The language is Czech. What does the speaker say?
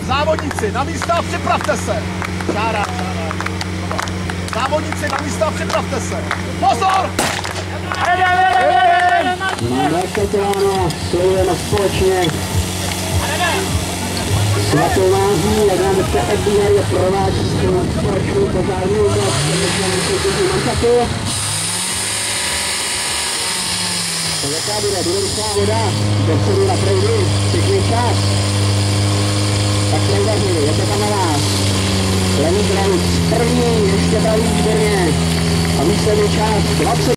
Závodníci, na místa, připravte se. Čára. Závodníci, na místa, připravte se. Pozor! Nastartováno, sledujeme společně svatou lázní, jak nám se odbíhají a provádí společnou požární oblast, tak jaká bude rychlá voda, dopředu na proudy, pěkný čas. Tak proudaři, je to tam na vás. Levý Branc, první, ještě pravý výborně. A výsledný čas 20.